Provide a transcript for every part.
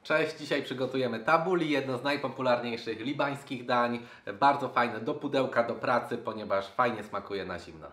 Cześć, dzisiaj przygotujemy tabbouleh, jedno z najpopularniejszych libańskich dań. Bardzo fajne do pudełka, do pracy, ponieważ fajnie smakuje na zimno.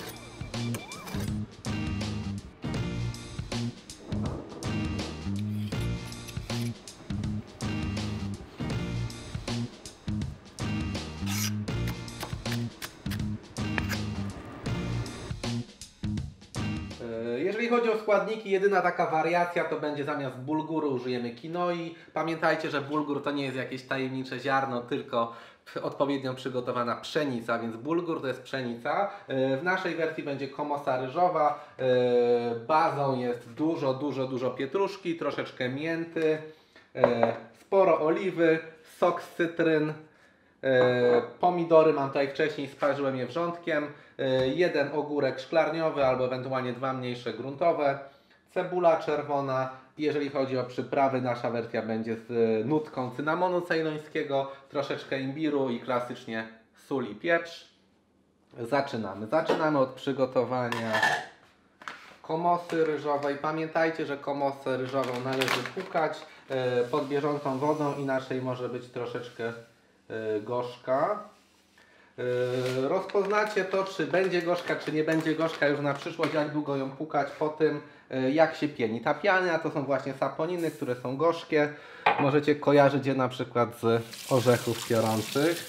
Jeżeli chodzi o składniki, jedyna taka wariacja to będzie zamiast bulguru użyjemy kinoi. Pamiętajcie, że bulgur to nie jest jakieś tajemnicze ziarno, tylko odpowiednio przygotowana pszenica, więc bulgur to jest pszenica. W naszej wersji będzie komosa ryżowa. Bazą jest dużo pietruszki, troszeczkę mięty, sporo oliwy, sok z cytryn. Pomidory mam tutaj wcześniej, sparzyłem je wrzątkiem. Jeden ogórek szklarniowy albo ewentualnie dwa mniejsze gruntowe. Cebula czerwona. Jeżeli chodzi o przyprawy, nasza wersja będzie z nutką cynamonu cejlońskiego, troszeczkę imbiru i klasycznie sól i pieprz. Zaczynamy od przygotowania komosy ryżowej. Pamiętajcie, że komosę ryżową należy płukać pod bieżącą wodą, inaczej może być troszeczkę gorzka. Rozpoznacie to, czy będzie gorzka, czy nie będzie gorzka już na przyszłość, jak długo ją płukać po tym, jak się pieni. Ta piana to są właśnie saponiny, które są gorzkie. Możecie kojarzyć je na przykład z orzechów piorących.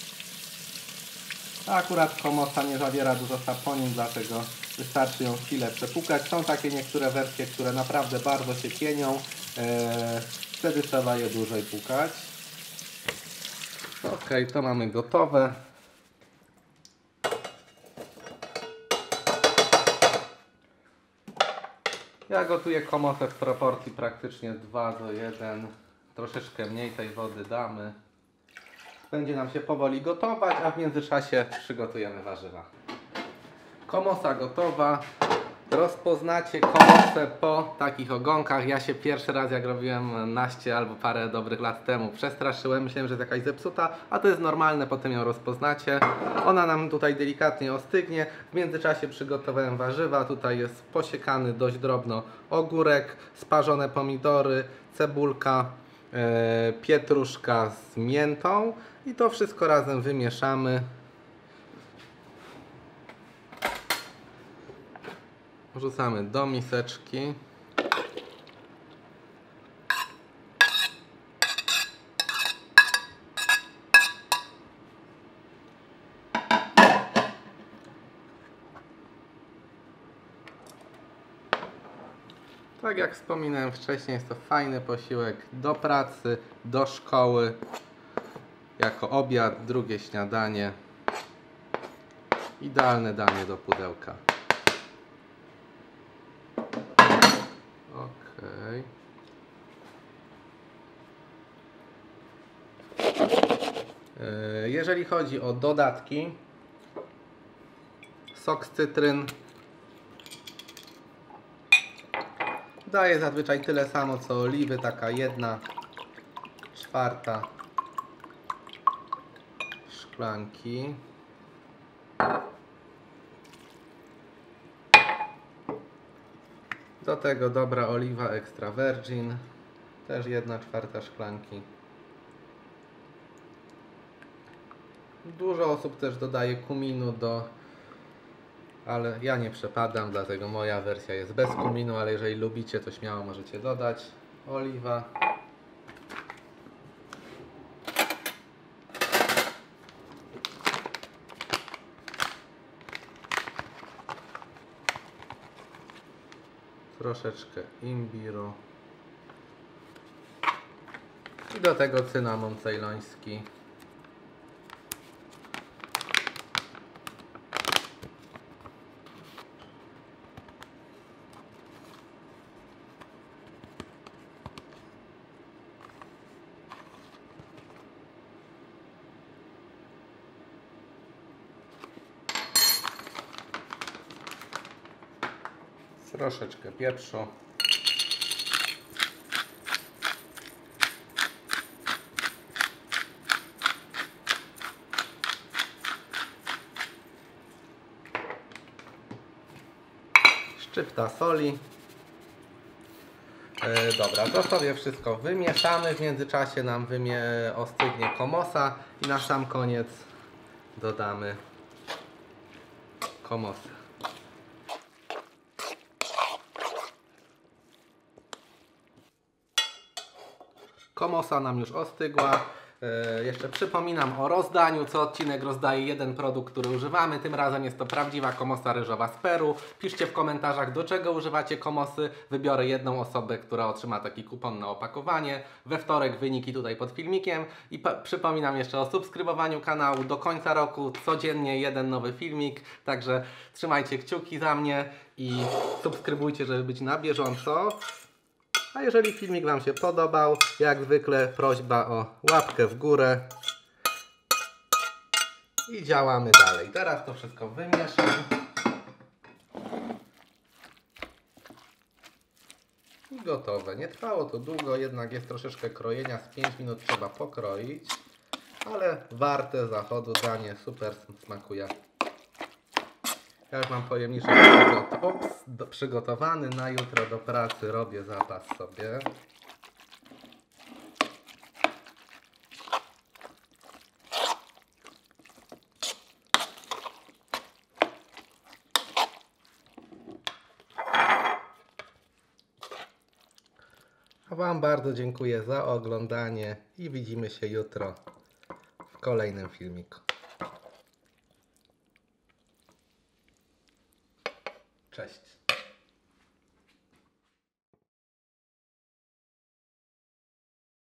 A akurat komosa nie zawiera dużo saponin, dlatego wystarczy ją chwilę przepłukać. Są takie niektóre wersje, które naprawdę bardzo się pienią. Wtedy trzeba je dłużej płukać. Ok, to mamy gotowe. Ja gotuję komosę w proporcji praktycznie 2:1. Troszeczkę mniej tej wody damy. Będzie nam się powoli gotować, a w międzyczasie przygotujemy warzywa. Komosa gotowa. Rozpoznacie komosę po takich ogonkach. Ja się pierwszy raz, jak robiłem naście albo parę dobrych lat temu, przestraszyłem. Myślałem, że jest jakaś zepsuta, a to jest normalne, potem ją rozpoznacie. Ona nam tutaj delikatnie ostygnie. W międzyczasie przygotowałem warzywa. Tutaj jest posiekany dość drobno ogórek, sparzone pomidory, cebulka, pietruszka z miętą i to wszystko razem wymieszamy. Wrzucamy do miseczki. Tak jak wspominałem wcześniej, jest to fajny posiłek do pracy, do szkoły, jako obiad, drugie śniadanie. Idealne danie do pudełka. Okay. Jeżeli chodzi o dodatki, sok z cytryn daję zazwyczaj tyle samo co oliwy, taka 1/4 szklanki. Do tego dobra oliwa extra virgin, też 1/4 szklanki. Dużo osób też dodaje kuminu ale ja nie przepadam, dlatego moja wersja jest bez kuminu, ale jeżeli lubicie, to śmiało możecie dodać. Oliwa. Troszeczkę imbiru i do tego cynamon cejloński. Troszeczkę pieprzu. Szczypta soli. Dobra, to sobie wszystko wymieszamy. W międzyczasie nam ostygnie komosa i na sam koniec dodamy komosę. Komosa nam już ostygła. Jeszcze przypominam o rozdaniu. Co odcinek rozdaję jeden produkt, który używamy. Tym razem jest to prawdziwa komosa ryżowa z Peru. Piszcie w komentarzach, do czego używacie komosy. Wybiorę jedną osobę, która otrzyma taki kupon na opakowanie. We wtorek wyniki tutaj pod filmikiem. I przypominam jeszcze o subskrybowaniu kanału. Do końca roku codziennie jeden nowy filmik. Także trzymajcie kciuki za mnie i subskrybujcie, żeby być na bieżąco. A jeżeli filmik Wam się podobał, jak zwykle prośba o łapkę w górę. I działamy dalej. Teraz to wszystko wymieszam. I gotowe. Nie trwało to długo, jednak jest troszeczkę krojenia. Z 5 minut trzeba pokroić. Ale warte zachodu danie. Super smakuje. Ja już mam pojemniczek przygotowany. Na jutro do pracy robię zapas sobie. A Wam bardzo dziękuję za oglądanie i widzimy się jutro w kolejnym filmiku. Cześć.